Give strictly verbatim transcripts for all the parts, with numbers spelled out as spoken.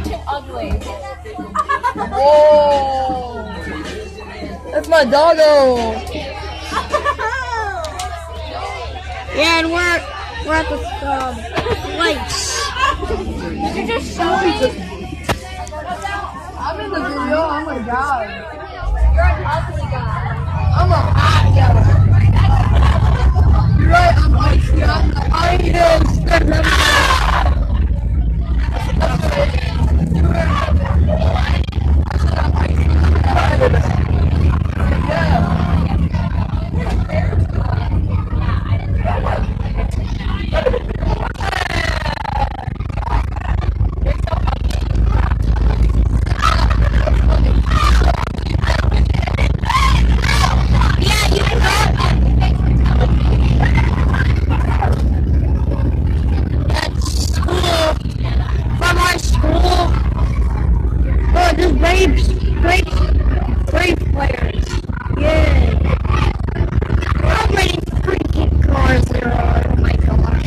I'm too ugly. Oh, that's my doggo. Yeah, and we're we're at the um, lights. Did you just show me? I'm in the video. Oh my god. You're an ugly guy. I'm a hot guy. You're right. I'm icy. I'm the highest. Braves, Braves, Braves players. Yeah. How many freaking cars there are? Oh my gosh.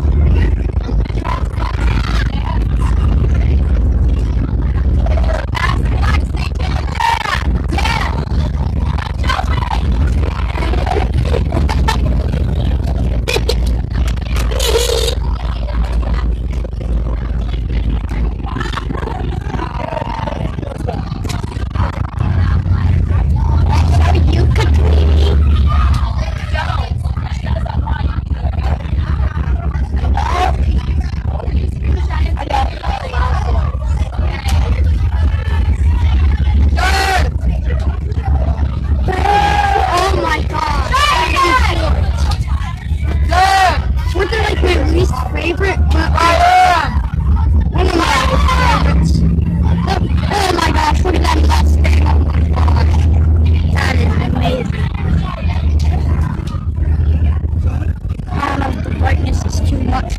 Favorite, but like, one of my favorites. Oh, oh my gosh, look at that Mustang. Oh my gosh. That is amazing. I don't know if the brightness is too much.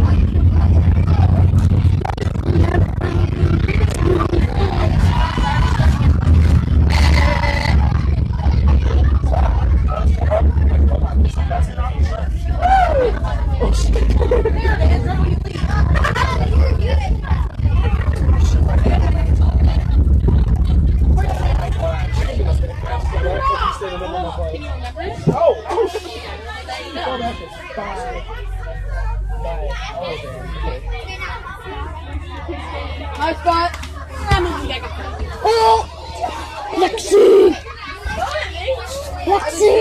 Nice spot. Oh, Lexi, Lexi.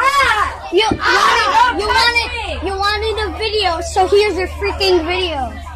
You wanted, you wanted, you wanted a video, so here's your freaking video.